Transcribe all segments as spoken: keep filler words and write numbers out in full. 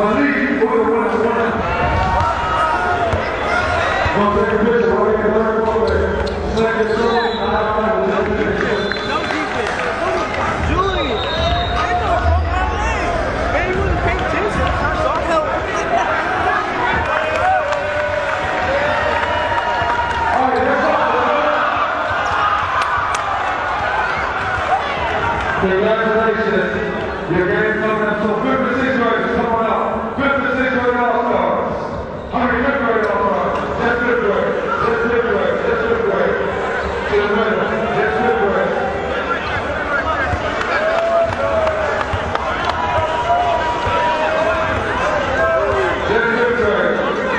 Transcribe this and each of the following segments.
Congratulations. Your game's coming up. So fifth and sixth graders, come on out. Fifth and sixth grade All-Stars. How many fifth grade All-Stars? Just fifth grade. Just fifth grade. Just fifth grade. To the winner. Just fifth grade. Just fifth grade.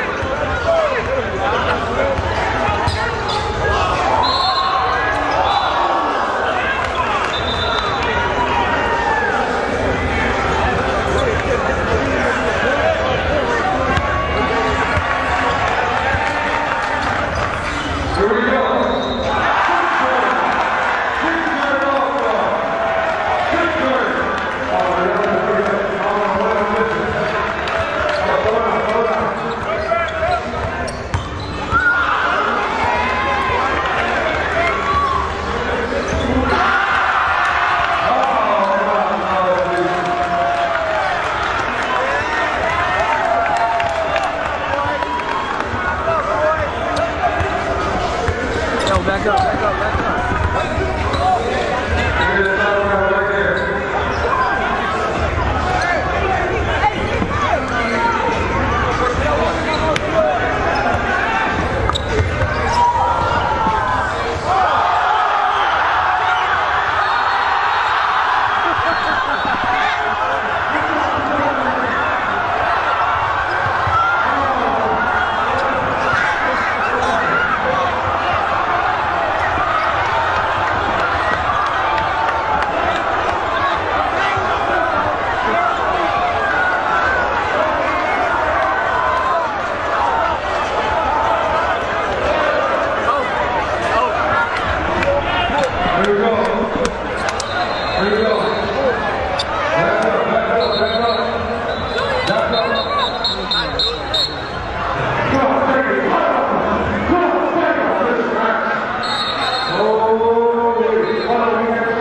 Back up, back up, back up. Here we go. Here we go. Back up, back up, back up. Back up. Come on, take it. Come on, take it. Come on, take it. Oh, wait. Hold on, we got